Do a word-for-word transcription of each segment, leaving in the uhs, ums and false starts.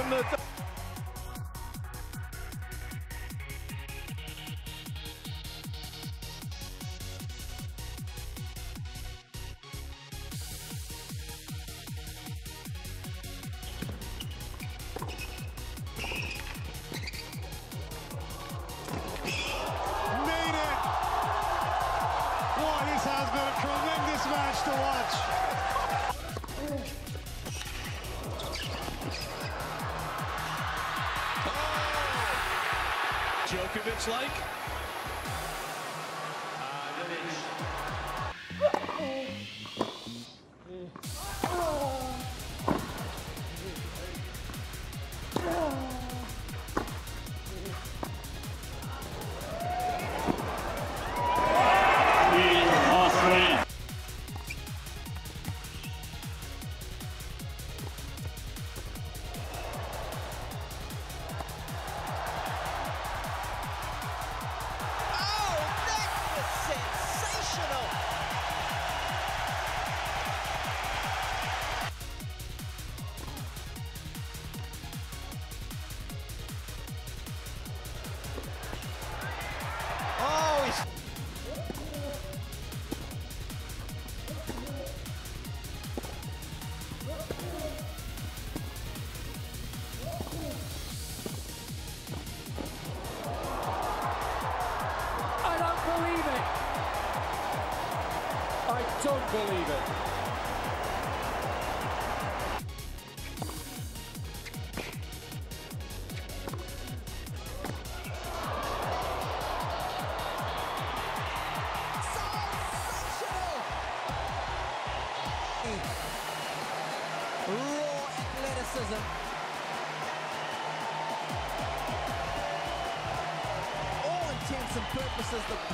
from the... This has been a tremendous match to watch. Oh. Djokovic like. I don't believe it. Raw athleticism. All intents and purposes, the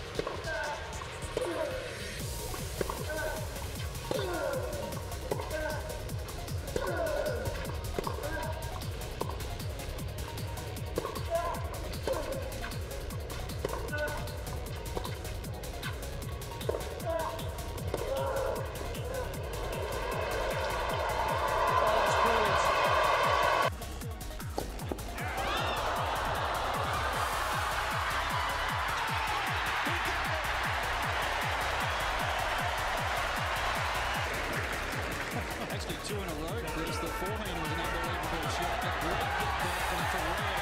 Actually, two in a row. There's the forehand was an unbelievable shot. That great get back from Ferrer.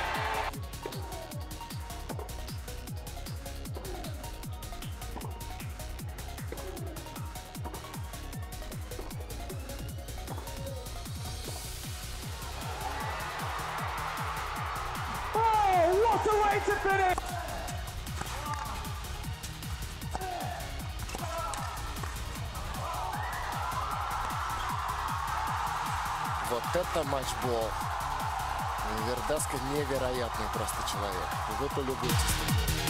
Oh, what a way to finish! Вот это матчбол. Вердаска невероятный просто человек. Вы полюбуйтесь.